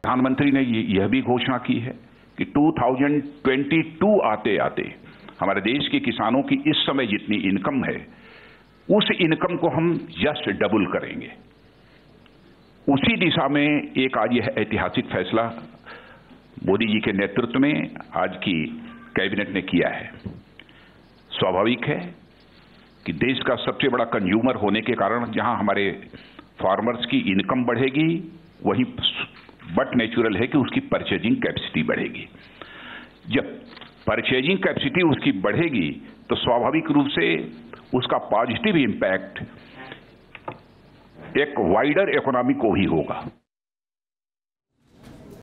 प्रधानमंत्री ने यह भी घोषणा की है कि 2022 आते आते हमारे देश के किसानों की इस समय जितनी इनकम है, उस इनकम को हम जस्ट डबल करेंगे। उसी दिशा में एक आज यह ऐतिहासिक फैसला मोदी जी के नेतृत्व में आज की कैबिनेट ने किया है। स्वाभाविक है कि देश का सबसे बड़ा कंज्यूमर होने के कारण जहां हमारे फार्मर्स की इनकम बढ़ेगी, वहीं बट नेचुरल है कि उसकी परचेजिंग कैपेसिटी बढ़ेगी। जब परचेजिंग कैपेसिटी उसकी बढ़ेगी तो स्वाभाविक रूप से उसका पॉजिटिव इंपैक्ट एक वाइडर इकोनॉमी को ही होगा।